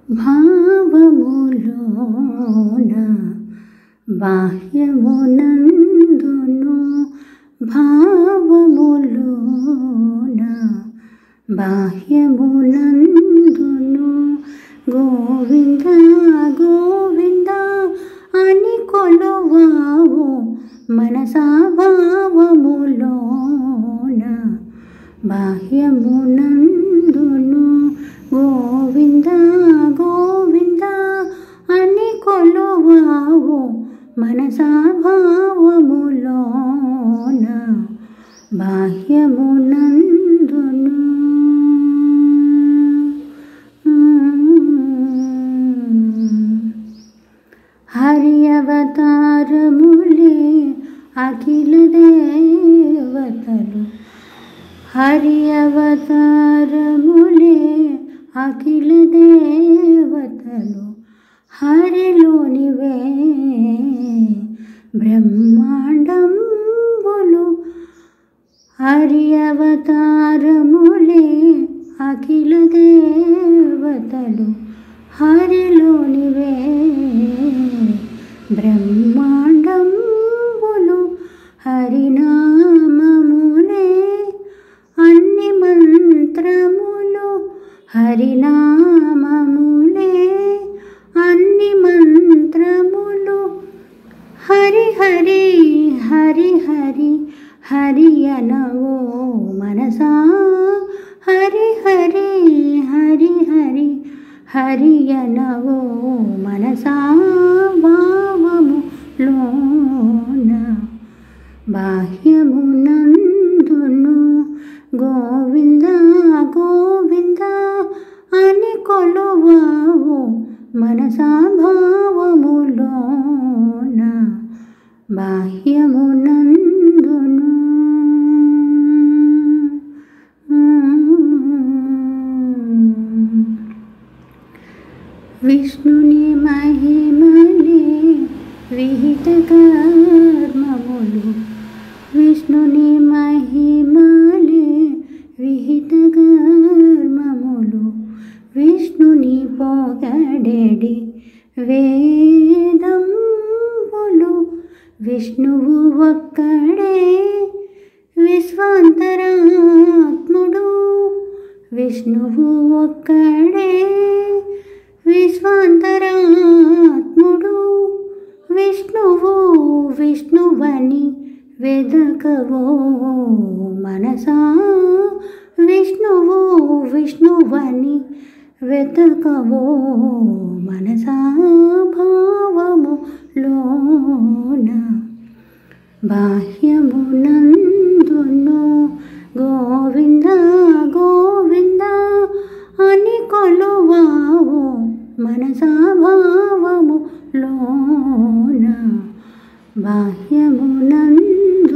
భావములోన బాహ్యమునందును భావములోన బాహ్యమునందును గోవింద గోవింద అని కొలువావు మనసా భావములోన బాహ్యమునందును గోవింద గోవింద అని కొలువావు మనసా భావములోన బాహ్యమునందును హరి అవతారములే అఖిల దేవతలు హరి అవతారములే అఖిల దేవతలు హరిలోనివే బ్రహ్మాండంబులు హరి అవతారములే అఖిల దేవతలు హరిలోనివే బ్రహ్మాండంబులు హరినామములే అన్ని మంత్రములు హరినామములే అన్ని మంత్రములు హరి హరి హరి హరి హరి అనవో మనసా హరి హరి హరి హరి హరి అనవో మనసా భావములోన బాహ్యమునందును గోవింద గోవింద అని కొలువావు మనసా భావములోన బాహ్యమునందును విష్ణుని మహిమలే విహిత కర్మములు విష్ణుని మహిమలే విహిత కర్మములు విష్ణుని పొగడెడి వేదంబులు విష్ణువు ఒక్కడే విశ్వాంతరాత్ముడు విష్ణువు ఒక్కడే విశ్వాంతరాత్ముడు విష్ణువు విష్ణువని వెదకవో మనసా విష్ణువు విష్ణువని వెతకవో మనసా భావములోన బాహ్యమునందును గోవింద గోవింద అని కొలువావు మనసా భావములోన బాహ్యమునందును